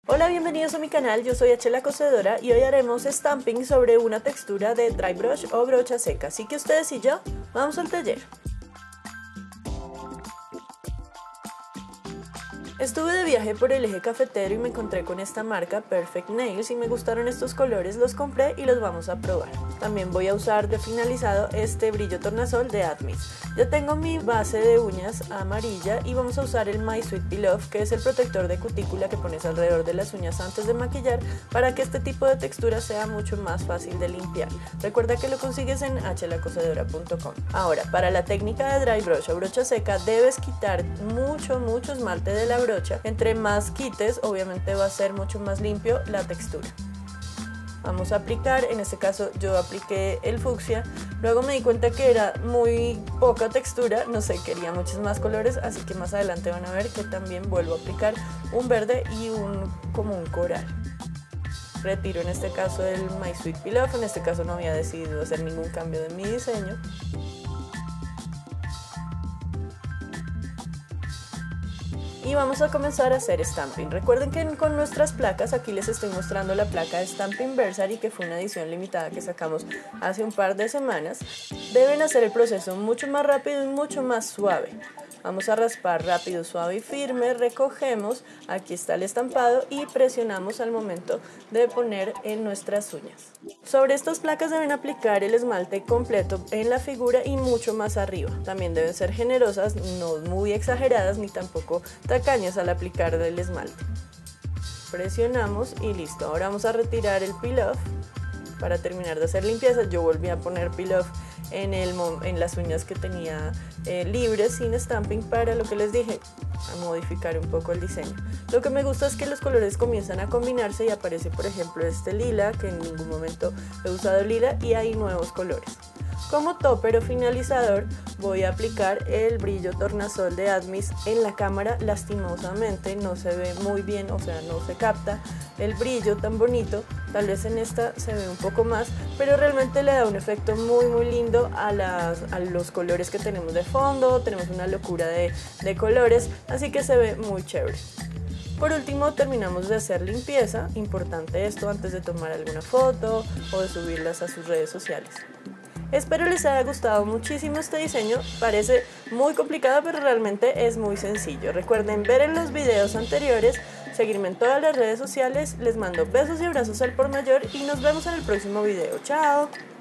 Hola, bienvenidos a mi canal, yo soy H la Cosedora y hoy haremos stamping sobre una textura de dry brush o brocha seca, así que ustedes y yo vamos al taller. Estuve de viaje por el eje cafetero y me encontré con esta marca Perfect Nails y me gustaron estos colores, los compré y los vamos a probar. También voy a usar de finalizado este brillo tornasol de Admis. Ya tengo mi base de uñas amarilla y vamos a usar el My Sweet Pillow, que es el protector de cutícula que pones alrededor de las uñas antes de maquillar para que este tipo de textura sea mucho más fácil de limpiar. Recuerda que lo consigues en hlacosedora.com. Ahora, para la técnica de dry brush o brocha seca debes quitar mucho esmalte de la brocha. Entre más quites, obviamente va a ser mucho más limpio la textura. Vamos a aplicar, en este caso yo apliqué el fucsia, luego me di cuenta que era muy poca textura, no sé, quería muchos más colores, así que más adelante van a ver que también vuelvo a aplicar un verde y como un coral. Retiro en este caso el My Sweet Pillow, en este caso no había decidido hacer ningún cambio de mi diseño. Y vamos a comenzar a hacer stamping. Recuerden que con nuestras placas, aquí les estoy mostrando la placa de Stampin' Versary, que fue una edición limitada que sacamos hace un par de semanas. Deben hacer el proceso mucho más rápido y mucho más suave. Vamos a raspar rápido, suave y firme, recogemos, aquí está el estampado y presionamos al momento de poner en nuestras uñas. Sobre estas placas deben aplicar el esmalte completo en la figura y mucho más arriba. También deben ser generosas, no muy exageradas ni tampoco tacañas al aplicar el esmalte. Presionamos y listo. Ahora vamos a retirar el peel-off para terminar de hacer limpieza. Yo volví a poner peel-off en las uñas que tenía libres sin stamping para lo que les dije, a modificar un poco el diseño. Lo que me gusta es que los colores comienzan a combinarse y aparece por ejemplo este lila, que en ningún momento he usado lila, y hay nuevos colores. Como topper o finalizador voy a aplicar el brillo tornasol de Admis. En la cámara lastimosamente no se ve muy bien, o sea, no se capta el brillo tan bonito. Tal vez en esta se ve un poco más, pero realmente le da un efecto muy lindo a los colores que tenemos de fondo. Tenemos una locura de colores, así que se ve muy chévere. Por último, terminamos de hacer limpieza, importante esto antes de tomar alguna foto o de subirlas a sus redes sociales. Espero les haya gustado muchísimo este diseño, parece muy complicado pero realmente es muy sencillo. Recuerden ver en los videos anteriores, seguirme en todas las redes sociales, les mando besos y abrazos al por mayor y nos vemos en el próximo video. ¡Chao!